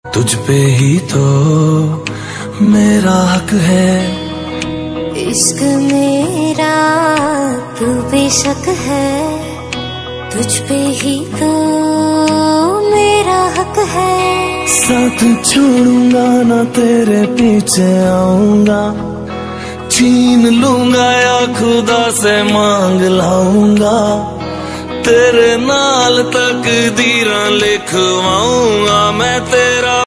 तुझ पे ही तो मेरा हक है, इश्क मेरा तू बेशक है, तुझ पे ही तो मेरा हक है। साथ छोड़ूंगा ना तेरे पीछे आऊंगा, छीन लूंगा या खुदा से मांग लाऊंगा, तेरे नाल तकदीरां लिखवाऊंगा मैं तेरा।